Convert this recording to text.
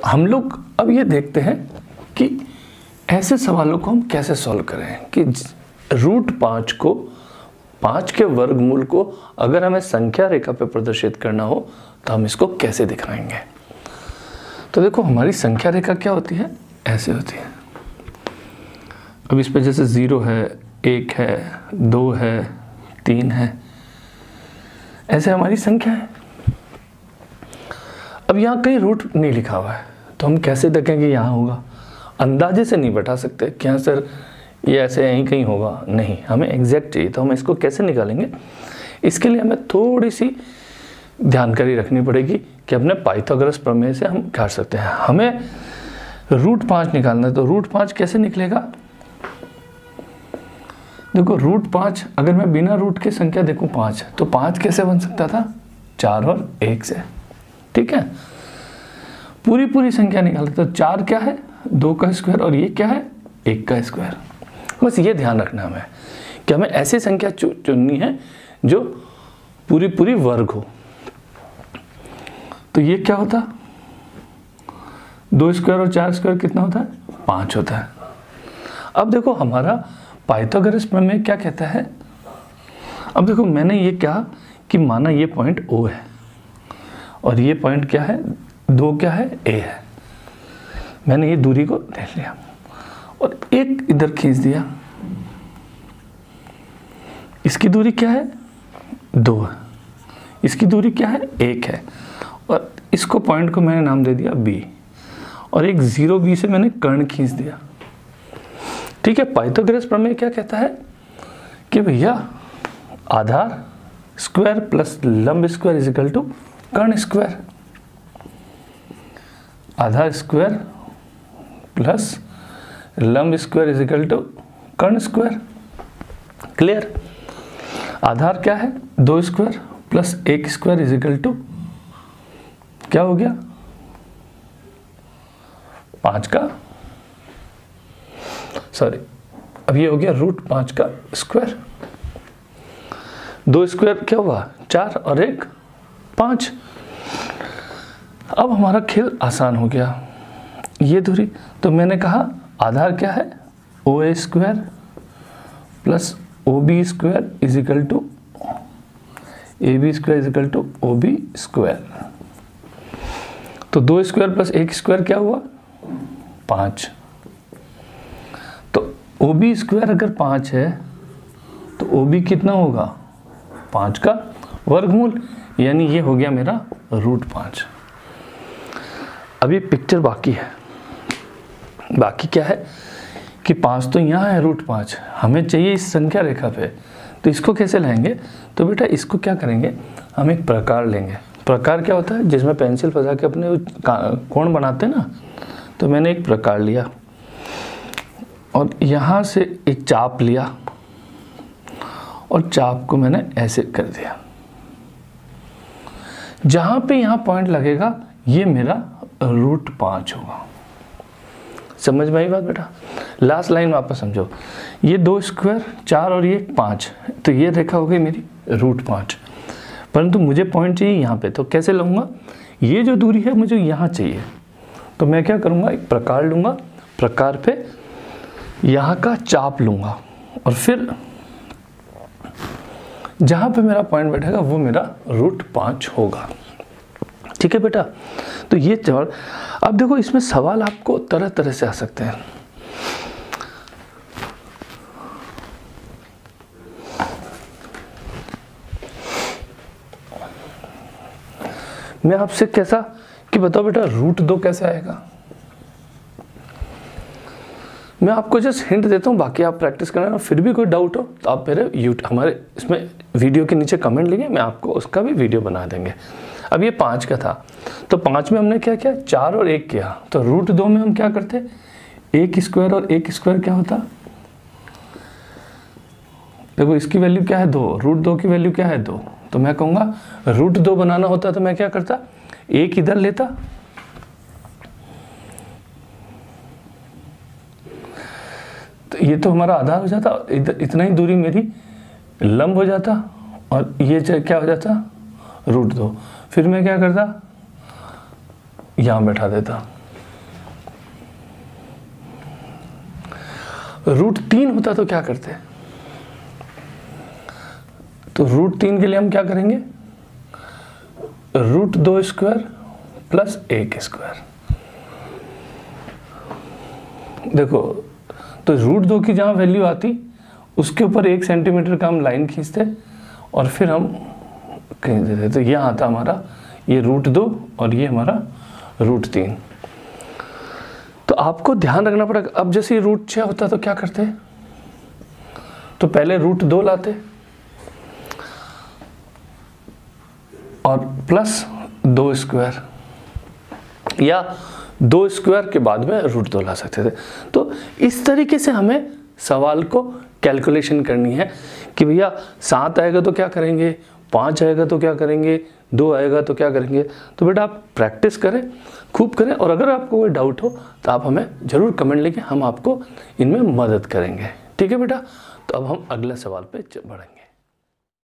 तो हम लोग अब ये देखते हैं कि ऐसे सवालों को हम कैसे सॉल्व करें कि √5 को 5 के वर्गमूल को अगर हमें संख्या रेखा पे प्रदर्शित करना हो तो हम इसको कैसे दिखाएंगे। तो देखो हमारी संख्या रेखा क्या होती है, ऐसे होती है। अब इस पे जैसे 0 है, 1 है, 2 है, 3 है, ऐसे हमारी संख्या है। अब यहाँ कहीं रूट नहीं लिखा हुआ है तो हम कैसे देखेंगे यहाँ होगा। अंदाजे से नहीं बैठा सकते कि हाँ सर ये ऐसे यहीं कहीं होगा, नहीं, हमें एग्जैक्ट चाहिए। तो हम इसको कैसे निकालेंगे, इसके लिए हमें थोड़ी सी जानकारी रखनी पड़ेगी कि अपने पाइथागोरस प्रमेय से हम कर सकते हैं। हमें √5 निकालना है तो √5 कैसे निकलेगा। देखो √5 अगर मैं बिना रूट के संख्या देखूं 5 तो 5 कैसे बन सकता था, 4 और 1 से, ठीक है। पूरी संख्या निकालते तो 4 क्या है, 2 का स्क्वायर, और ये क्या है, 1 का स्क्वायर। बस ये ध्यान रखना हमें कि हमें ऐसी संख्या चुननी है जो पूरी वर्ग हो। तो ये क्या होता, 2 स्क्वायर और 4 स्क्वायर कितना होता है, 5 होता है। अब देखो हमारा पाइथागोरस प्रमेय क्या कहता है। अब देखो मैंने ये कहा कि माना ये पॉइंट O है और ये पॉइंट क्या है, 2 क्या है, A है। मैंने ये दूरी को देख लिया और एक इधर खींच दिया, इसकी दूरी क्या है, 2 है, इसकी दूरी क्या है, 1 है, और इसको पॉइंट को मैंने नाम दे दिया B, और एक 0B से मैंने कर्ण खींच दिया, ठीक है। पाइथागोरस प्रमेय क्या कहता है कि भैया आधार स्क्वायर प्लस लंब स्क्वायर इज इक्वल टू कर्ण स्क्वायर। आधार स्क्वायर प्लस लंब स्क्वायर इज इक्वल टू कर्ण स्क्वायर। क्लियर। आधार क्या है, 2 square plus 1 square is equal to क्या हो गया, 5 का, सॉरी अब ये हो गया √5 का स्क्वायर। 2 स्क्वायर क्या हुआ, 4 और 1 5। अब हमारा खेल आसान हो गया। ये दूरी तो मैंने कहा आधार क्या है, OA square plus OB square is equal to AB square is equal to OB square. तो 2 स्क्वायर प्लस 1 स्क्वायर क्या हुआ, 5। तो OB स्क्वायर अगर 5 है तो OB कितना होगा, 5 का वर्गमूल, यानी ये हो गया मेरा √5। अब ये पिक्चर बाकी है। बाकी क्या है कि 5 तो यहाँ है, √5 हमें चाहिए इस संख्या रेखा पे, तो इसको कैसे लाएंगे। तो बेटा इसको क्या करेंगे, हम एक प्रकार लेंगे। प्रकार क्या होता है, जिसमें पेंसिल फंसा के अपने कोण बनाते हैं ना, तो मैंने एक प्रकार लिया और यहाँ से एक चाप लिया और चाप को मैंने ऐसे कर दिया। जहाँ पे यहाँ पॉइंट लगेगा ये मेरा √5 होगा। समझ में आई बात बेटा। लास्ट लाइन वापस समझो, ये 2 स्क्वायर 4 और ये 5, तो ये रेखा हो गई मेरी √5, परंतु मुझे पॉइंट चाहिए यहाँ पे, तो कैसे लूँगा, ये जो दूरी है मुझे यहाँ चाहिए, तो मैं क्या करूँगा, एक प्रकार लूँगा, प्रकार पे यहाँ का चाप लूँगा और फिर जहाँ पे मेरा पॉइंट बैठेगा वो मेरा √5 होगा। ठीक है बेटा। तो ये चल, अब देखो इसमें सवाल आपको तरह तरह से आ सकते हैं। मैं आपसे कैसा कि बताओ बेटा √2 कैसे आएगा। मैं आपको जस्ट हिंट देता हूँ, बाकी आप प्रैक्टिस करना। फिर भी कोई डाउट हो तो आप मेरे हमारे इसमें वीडियो के नीचे कमेंट लेंगे, मैं आपको उसका भी वीडियो बना देंगे। अब ये 5 का था, तो 5 में हमने क्या किया, 4 और 1 किया, तो √2 में हम क्या करते, 1 स्क्वायर और 1 स्क्वायर क्या होता, देखो इसकी वैल्यू क्या है 2, √2 की वैल्यू क्या है 2, तो मैं कहूँगा √2 बनाना होता तो मैं क्या करता, 1 इधर लेता, तो ये तो हमारा आधार हो जाता, इतना ही दूरी मेरी लंब हो जाता, और ये क्या हो जाता √2। फिर मैं क्या करता, यहाँ बैठा देता, √3 होता तो क्या करते? तो √3 के लिए हम क्या करेंगे? √2² प्लस 1²। देखो, तो √2 की जहाँ वैल्यू आती उसके ऊपर 1 सेंटीमीटर का हम लाइन खींचते और फिर हम खींच देते। तो यह आता हमारा ये √2 और ये हमारा √3। तो आपको ध्यान रखना पड़ेगा। अब जैसे ये √6 होता तो क्या करते? तो पहले √2 लाते और प्लस 2² या 2² के बाद में √2 ला सकते थे। तो इस तरीके से हमें सवाल को कैलकुलेशन करनी है कि भैया 7 आएगा तो क्या करेंगे, 5 आएगा तो क्या करेंगे, 2 आएगा तो क्या करेंगे। तो बेटा आप प्रैक्टिस करें, खूब करें, और अगर आपको कोई डाउट हो तो आप हमें ज़रूर कमेंट लिखें, हम आपको इनमें मदद करेंगे। ठीक है बेटा, तो अब हम अगले सवाल पे बढ़ेंगे।